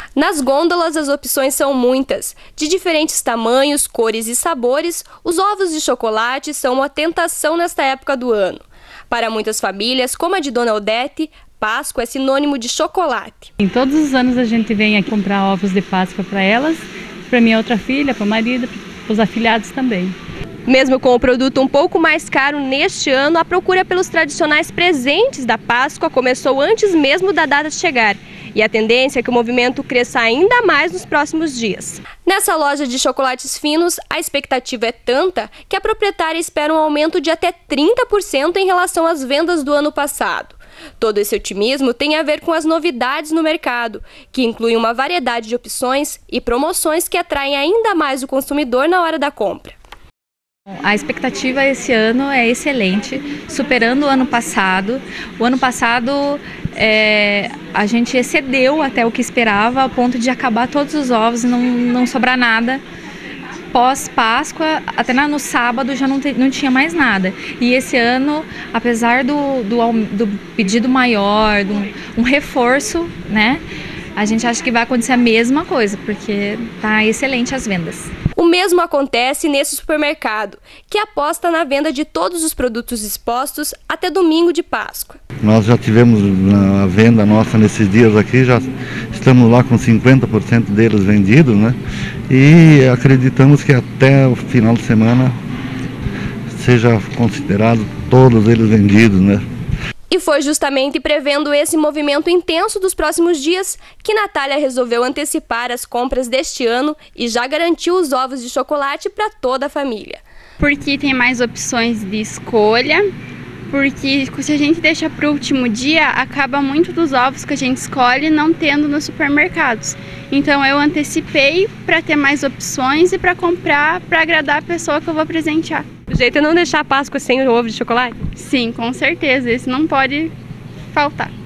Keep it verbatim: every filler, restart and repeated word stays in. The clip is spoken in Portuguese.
Nas gôndolas, as opções são muitas. De diferentes tamanhos, cores e sabores, os ovos de chocolate são uma tentação nesta época do ano. Para muitas famílias, como a de Dona Odete, Páscoa é sinônimo de chocolate. Em todos os anos a gente vem aqui comprar ovos de Páscoa para elas, para minha outra filha, para o marido, para os afilhados também. Mesmo com o produto um pouco mais caro neste ano, a procura pelos tradicionais presentes da Páscoa começou antes mesmo da data chegar. E a tendência é que o movimento cresça ainda mais nos próximos dias. Nessa loja de chocolates finos, a expectativa é tanta que a proprietária espera um aumento de até trinta por cento em relação às vendas do ano passado. Todo esse otimismo tem a ver com as novidades no mercado, que incluem uma variedade de opções e promoções que atraem ainda mais o consumidor na hora da compra. A expectativa esse ano é excelente, superando o ano passado. O ano passado é, a gente excedeu até o que esperava, ao ponto de acabar todos os ovos e não, não sobrar nada. Pós-Páscoa, até no sábado já não, te, não tinha mais nada. E esse ano, apesar do, do, do pedido maior, do, um reforço, né? A gente acha que vai acontecer a mesma coisa, porque tá excelente as vendas. O mesmo acontece nesse supermercado, que aposta na venda de todos os produtos expostos até domingo de Páscoa. Nós já tivemos a venda nossa nesses dias aqui, já estamos lá com cinquenta por cento deles vendidos, né? E acreditamos que até o final de semana seja considerado todos eles vendidos, né? E foi justamente prevendo esse movimento intenso dos próximos dias que Natália resolveu antecipar as compras deste ano e já garantiu os ovos de chocolate para toda a família. Porque tem mais opções de escolha, porque se a gente deixa para o último dia, acaba muito dos ovos que a gente escolhe não tendo nos supermercados. Então eu antecipei para ter mais opções e para comprar, para agradar a pessoa que eu vou presentear. O jeito é não deixar a Páscoa sem o ovo de chocolate? Sim, com certeza, esse não pode faltar.